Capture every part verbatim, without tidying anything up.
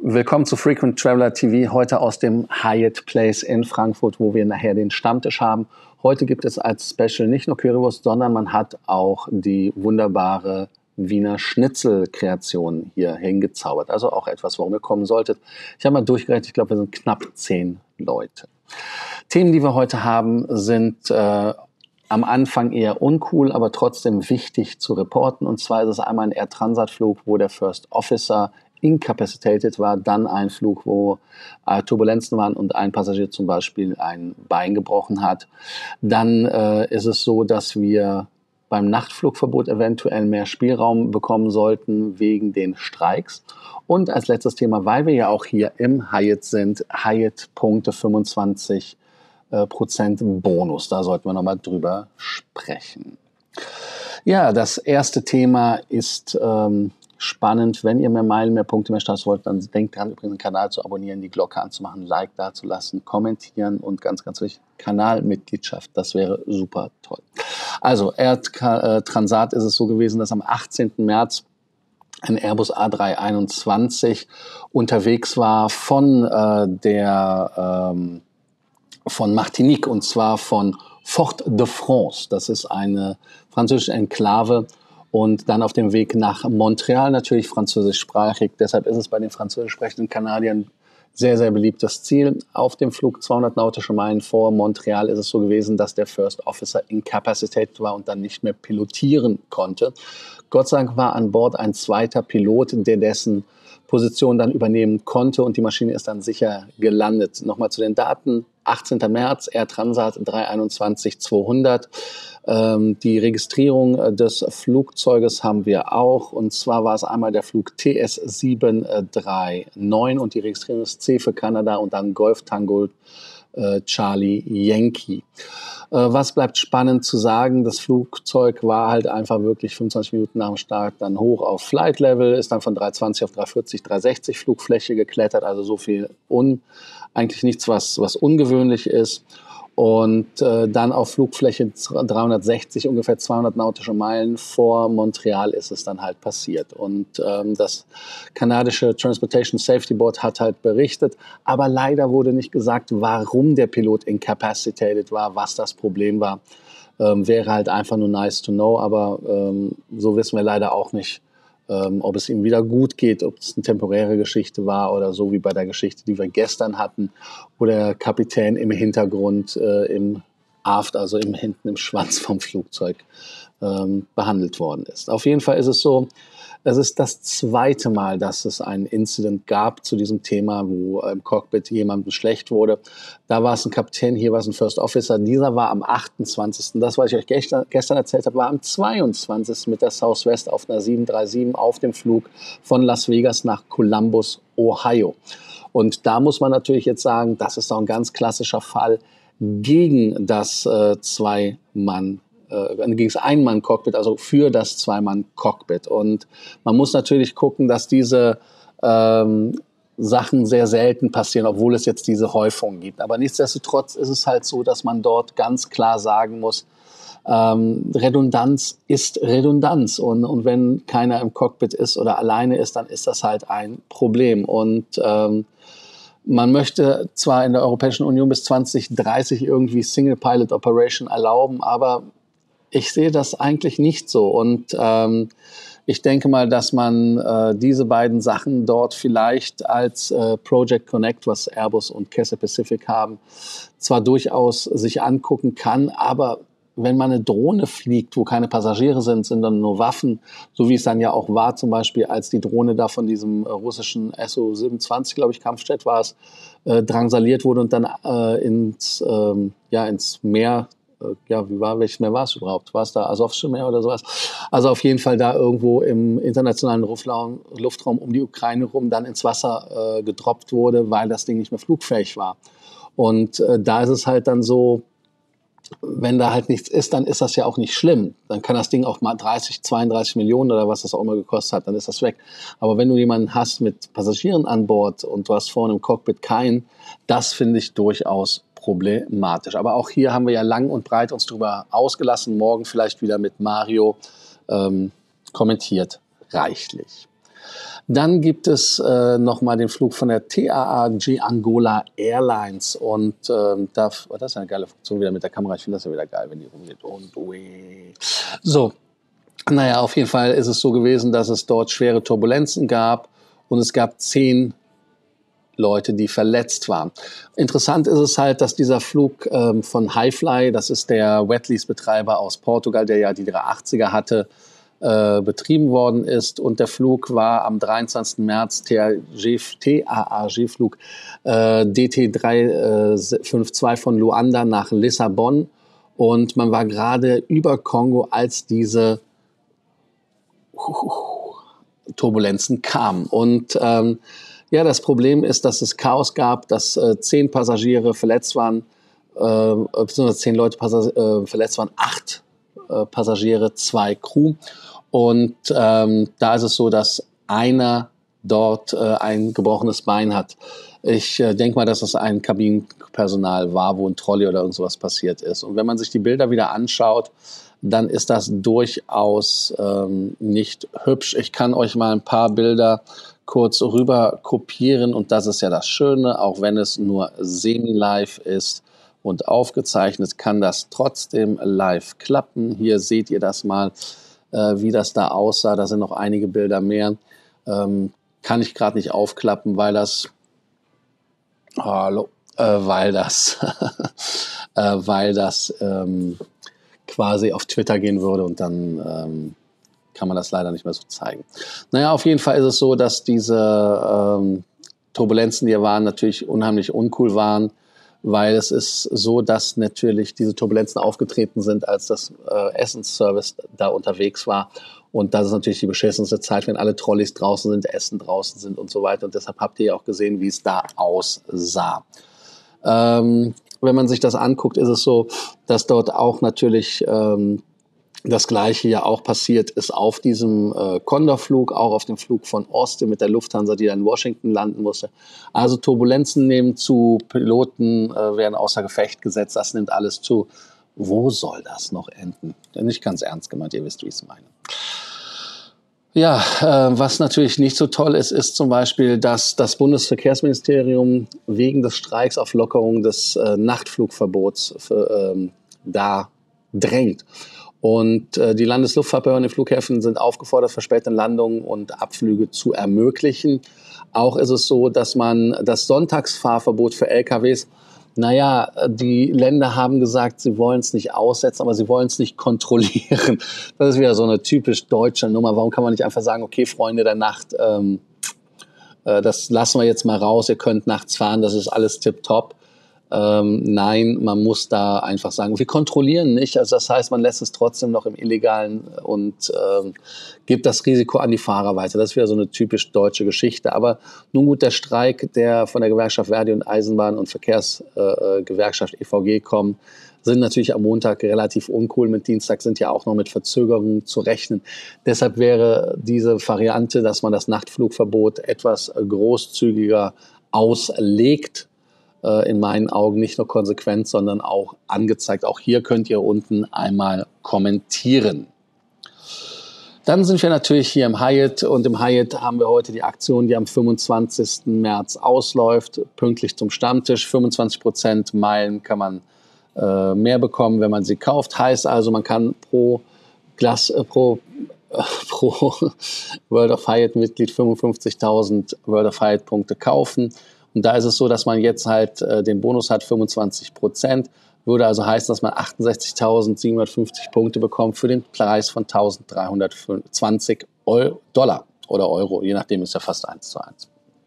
Willkommen zu Frequent Traveler T V, heute aus dem Hyatt Place in Frankfurt, wo wir nachher den Stammtisch haben. Heute gibt es als Special nicht nur Currywurst, sondern man hat auch die wunderbare Wiener Schnitzel-Kreation hier hingezaubert. Also auch etwas, worum ihr kommen solltet. Ich habe mal durchgerechnet, ich glaube, wir sind knapp zehn Leute. Themen, die wir heute haben, sind äh, am Anfang eher uncool, aber trotzdem wichtig zu reporten. Und zwar ist es einmal ein Air Transat-Flug, wo der First Officer incapacitated war, dann ein Flug, wo äh, Turbulenzen waren und ein Passagier zum Beispiel ein Bein gebrochen hat. Dann äh, ist es so, dass wir beim Nachtflugverbot eventuell mehr Spielraum bekommen sollten wegen den Streiks. Und als letztes Thema, weil wir ja auch hier im Hyatt sind, Hyatt-Punkte fünfundzwanzig Prozent Bonus. Da sollten wir nochmal drüber sprechen. Ja, das erste Thema ist ähm, spannend. Wenn ihr mehr Meilen, mehr Punkte, mehr Starts wollt, dann denkt dran, übrigens den Kanal zu abonnieren, die Glocke anzumachen, Like dazulassen, kommentieren und ganz, ganz wichtig, Kanalmitgliedschaft. Das wäre super toll. Also, Air Transat ist es so gewesen, dass am achtzehnten März ein Airbus A drei einundzwanzig unterwegs war von äh, der ähm, von Martinique, und zwar von Fort-de-France. Das ist eine französische Enklave und dann auf dem Weg nach Montreal, natürlich französischsprachig. Deshalb ist es bei den französisch sprechenden Kanadiern sehr, sehr beliebtes Ziel. Auf dem Flug zweihundert nautische Meilen vor Montreal ist es so gewesen, dass der First Officer incapacitated war und dann nicht mehr pilotieren konnte. Gott sei Dank war an Bord ein zweiter Pilot, der dessen Position dann übernehmen konnte und die Maschine ist dann sicher gelandet. Nochmal zu den Daten. achtzehnten März, Air Transat drei einundzwanzig zweihundert. Ähm, die Registrierung des Flugzeuges haben wir auch. Und zwar war es einmal der Flug T S sieben drei neun und die Registrierung ist C für Kanada und dann Golf Tango äh, Charlie Yankee. Äh, was bleibt spannend zu sagen? Das Flugzeug war halt einfach wirklich fünfundzwanzig Minuten nach dem Start dann hoch auf Flight Level, ist dann von dreihundertzwanzig auf dreihundertvierzig, dreihundertsechzig Flugfläche geklettert, also so viel un eigentlich nichts, was, was ungewöhnlich ist. Und äh, dann auf Flugfläche dreihundertsechzig, ungefähr zweihundert nautische Meilen vor Montreal ist es dann halt passiert. Und ähm, das kanadische Transportation Safety Board hat halt berichtet, aber leider wurde nicht gesagt, warum der Pilot incapacitated war, was das Problem war. Ähm, wäre halt einfach nur nice to know, aber ähm, so wissen wir leider auch nicht, Ähm, ob es ihm wieder gut geht, ob es eine temporäre Geschichte war oder so wie bei der Geschichte, die wir gestern hatten, wo der Kapitän im Hintergrund, äh, im Aft, also im hinten im Schwanz vom Flugzeug ähm, behandelt worden ist. Auf jeden Fall ist es so, es ist das zweite Mal, dass es einen Incident gab zu diesem Thema, wo im Cockpit jemandem schlecht wurde. Da war es ein Kapitän, hier war es ein First Officer. Dieser war am achtundzwanzigsten Das, was ich euch gestern, gestern erzählt habe, war am zweiundzwanzigsten mit der Southwest auf einer sieben drei sieben auf dem Flug von Las Vegas nach Columbus, Ohio. Und da muss man natürlich jetzt sagen, das ist doch ein ganz klassischer Fall gegen das äh, Zwei-Mann- gegen das Ein-Mann-Cockpit, also für das Zwei-Mann-Cockpit. Und man muss natürlich gucken, dass diese ähm, Sachen sehr selten passieren, obwohl es jetzt diese Häufung gibt. Aber nichtsdestotrotz ist es halt so, dass man dort ganz klar sagen muss, ähm, Redundanz ist Redundanz. Und, und wenn keiner im Cockpit ist oder alleine ist, dann ist das halt ein Problem. Und ähm, man möchte zwar in der Europäischen Union bis zwanzig dreißig irgendwie Single Pilot Operation erlauben, aber ich sehe das eigentlich nicht so und ähm, ich denke mal, dass man äh, diese beiden Sachen dort vielleicht als äh, Project Connect, was Airbus und Cathay Pacific haben, zwar durchaus sich angucken kann, aber wenn man eine Drohne fliegt, wo keine Passagiere sind, sind dann nur Waffen, so wie es dann ja auch war, zum Beispiel als die Drohne da von diesem äh, russischen S U siebenundzwanzig, glaube ich, Kampfjet war es, äh, drangsaliert wurde und dann äh, ins, ähm, ja, ins Meer, ja, wie war, welches Meer war es überhaupt? War es da Asowsche Meer oder sowas? Also auf jeden Fall da irgendwo im internationalen Luftraum, Luftraum um die Ukraine rum dann ins Wasser äh, gedroppt wurde, weil das Ding nicht mehr flugfähig war. Und äh, da ist es halt dann so, wenn da halt nichts ist, dann ist das ja auch nicht schlimm. Dann kann das Ding auch mal dreißig, zweiunddreißig Millionen oder was das auch immer gekostet hat, dann ist das weg. Aber wenn du jemanden hast mit Passagieren an Bord und du hast vorne im Cockpit keinen, das finde ich durchaus problematisch. Aber auch hier haben wir ja lang und breit uns drüber ausgelassen. Morgen vielleicht wieder mit Mario ähm, kommentiert reichlich. Dann gibt es äh, nochmal den Flug von der T A A G Angola Airlines. Und ähm, da, oh, das ist eine geile Funktion wieder mit der Kamera. Ich finde das ja wieder geil, wenn die rumgeht. Und ui. So, naja, auf jeden Fall ist es so gewesen, dass es dort schwere Turbulenzen gab. Und es gab zehn Leute, die verletzt waren. Interessant ist es halt, dass dieser Flug ähm, von Highfly, das ist der Wetleys-Betreiber aus Portugal, der ja die drei achtziger hatte, äh, betrieben worden ist. Und der Flug war am dreiundzwanzigsten März T A A G-Flug äh, D T drei fünf zwei von Luanda nach Lissabon. Und man war gerade über Kongo, als diese Turbulenzen kamen. Und ähm, ja, das Problem ist, dass es Chaos gab, dass äh, zehn Passagiere verletzt waren, äh, beziehungsweise zehn Leute Passag äh, verletzt waren, acht äh, Passagiere, zwei Crew. Und ähm, da ist es so, dass einer dort äh, ein gebrochenes Bein hat. Ich äh, denke mal, dass es ein Kabinenpersonal war, wo ein Trolley oder irgend sowas passiert ist. Und wenn man sich die Bilder wieder anschaut, dann ist das durchaus ähm, nicht hübsch. Ich kann euch mal ein paar Bilder kurz rüber kopieren und das ist ja das Schöne, auch wenn es nur semi-live ist und aufgezeichnet, kann das trotzdem live klappen. Hier seht ihr das mal, äh, wie das da aussah. Da sind noch einige Bilder mehr. Ähm, kann ich gerade nicht aufklappen, weil das, hallo, äh, weil das, äh, weil das ähm, quasi auf Twitter gehen würde und dann ähm, kann man das leider nicht mehr so zeigen. Naja, auf jeden Fall ist es so, dass diese ähm, Turbulenzen, die hier waren, natürlich unheimlich uncool waren, weil es ist so, dass natürlich diese Turbulenzen aufgetreten sind, als das äh, Essensservice da unterwegs war. Und das ist natürlich die beschissenste Zeit, wenn alle Trolleys draußen sind, Essen draußen sind und so weiter. Und deshalb habt ihr ja auch gesehen, wie es da aussah. Ähm, wenn man sich das anguckt, ist es so, dass dort auch natürlich ähm, das Gleiche ja auch passiert ist auf diesem äh, Condor-Flug, auch auf dem Flug von Austin mit der Lufthansa, die dann in Washington landen musste. Also Turbulenzen nehmen zu, Piloten äh, werden außer Gefecht gesetzt, das nimmt alles zu. Wo soll das noch enden? Nicht ganz ernst gemeint, ihr wisst, wie ich es meine. Ja, äh, was natürlich nicht so toll ist, ist zum Beispiel, dass das Bundesverkehrsministerium wegen des Streiks auf Lockerung des äh, Nachtflugverbots für, ähm, da drängt. Und äh, die Landesluftfahrtbehörden in den Flughäfen sind aufgefordert, verspätete Landungen und Abflüge zu ermöglichen. Auch ist es so, dass man das Sonntagsfahrverbot für L K Ws, naja, die Länder haben gesagt, sie wollen es nicht aussetzen, aber sie wollen es nicht kontrollieren. Das ist wieder so eine typisch deutsche Nummer. Warum kann man nicht einfach sagen, okay, Freunde der Nacht, ähm, äh, das lassen wir jetzt mal raus, ihr könnt nachts fahren, das ist alles tipptopp. Ähm, nein, man muss da einfach sagen, wir kontrollieren nicht. Also das heißt, man lässt es trotzdem noch im Illegalen und ähm, gibt das Risiko an die Fahrer weiter. Das ist wieder so eine typisch deutsche Geschichte. Aber nun gut, der Streik, der von der Gewerkschaft Verdi und Eisenbahn- und Verkehrsgewerkschaft äh, E V G kommen, sind natürlich am Montag relativ uncool. Mit Dienstag sind ja auch noch mit Verzögerungen zu rechnen. Deshalb wäre diese Variante, dass man das Nachtflugverbot etwas großzügiger auslegt, in meinen Augen nicht nur konsequent, sondern auch angezeigt. Auch hier könnt ihr unten einmal kommentieren. Dann sind wir natürlich hier im Hyatt und im Hyatt haben wir heute die Aktion, die am fünfundzwanzigsten März ausläuft, pünktlich zum Stammtisch. fünfundzwanzig Prozent Meilen kann man äh, mehr bekommen, wenn man sie kauft. Heißt also, man kann pro Glas, äh, pro pro World of Hyatt Mitglied fünfundfünfzigtausend World of Hyatt Punkte kaufen. Und da ist es so, dass man jetzt halt äh, den Bonus hat, fünfundzwanzig Prozent. Würde also heißen, dass man achtundsechzigtausendsiebenhundertfünfzig Punkte bekommt für den Preis von eintausenddreihundertzwanzig Dollar oder Euro. Je nachdem ist ja fast eins zu eins.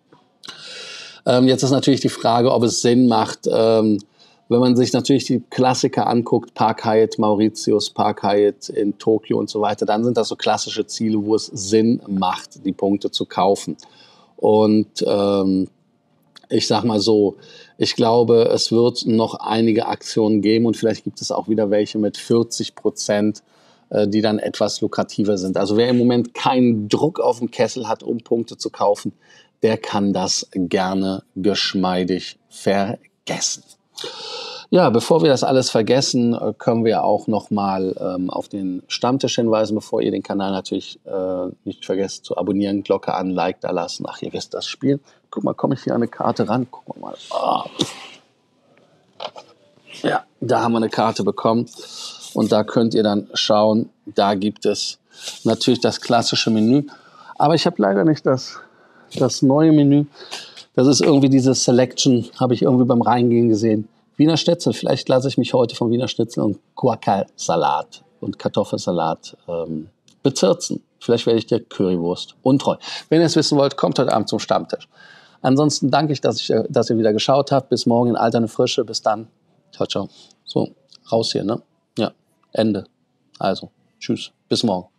Ähm, jetzt ist natürlich die Frage, ob es Sinn macht, ähm, wenn man sich natürlich die Klassiker anguckt, Park Hyatt Mauritius, Park Hyatt in Tokio und so weiter, dann sind das so klassische Ziele, wo es Sinn macht, die Punkte zu kaufen. Und ähm, ich sag mal so, ich glaube, es wird noch einige Aktionen geben und vielleicht gibt es auch wieder welche mit vierzig Prozent, äh, die dann etwas lukrativer sind. Also wer im Moment keinen Druck auf dem Kessel hat, um Punkte zu kaufen, der kann das gerne geschmeidig vergessen. Ja, bevor wir das alles vergessen, äh, können wir auch noch mal ähm, auf den Stammtisch hinweisen, bevor ihr den Kanal natürlich äh, nicht vergesst zu abonnieren, Glocke an, Like da lassen. Ach, ihr wisst das Spiel. Guck mal, komme ich hier an eine Karte ran? Guck mal. Oh. Ja, da haben wir eine Karte bekommen und da könnt ihr dann schauen, da gibt es natürlich das klassische Menü, aber ich habe leider nicht das, das neue Menü. Das ist irgendwie diese Selection, habe ich irgendwie beim Reingehen gesehen. Wiener Schnitzel, vielleicht lasse ich mich heute von Wiener Schnitzel und Guacamole-Salat und Kartoffelsalat ähm, bezirzen. Vielleicht werde ich der Currywurst untreu. Wenn ihr es wissen wollt, kommt heute Abend zum Stammtisch. Ansonsten danke ich, dass, ich, dass ihr wieder geschaut habt. Bis morgen in alter Frische. Bis dann. Ciao, ciao. So, raus hier, ne? Ja, Ende. Also, tschüss. Bis morgen.